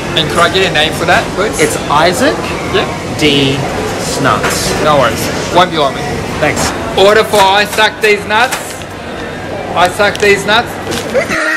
And could I get a name for that, please? It's Isaac yeah. D. Snuts. No worries. Won't be long. Thanks. Order for I suck these nuts. I suck these nuts.